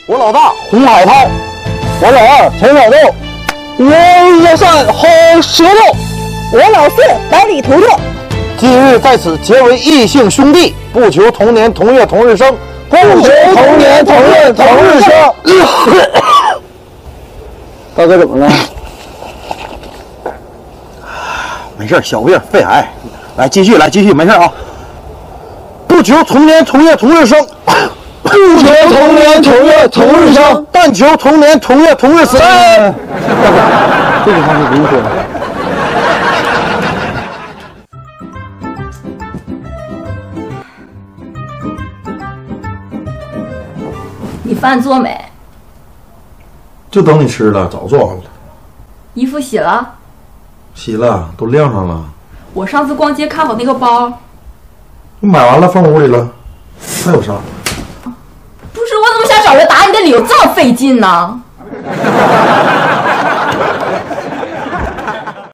我老大红海涛，我老二陈小豆，我老三好舌头， 我老四百里图图。 今日在此结为异姓兄弟，不求同年同月同日生，不求同年同月同日生。大哥怎么了？没事，小病，肺癌。来，继续，没事啊。不求同年同月同日生，不求同年同月同日生，但求同年同月同日死。这句话就不用说了。 你饭做没？ 就等你吃了，早做完了。 衣服洗了？ 洗了，都晾上了。 我上次逛街看好那个包， 你买完了放屋里了，还有啥？ 不是，我怎么想找人打你的理由这么费劲呢？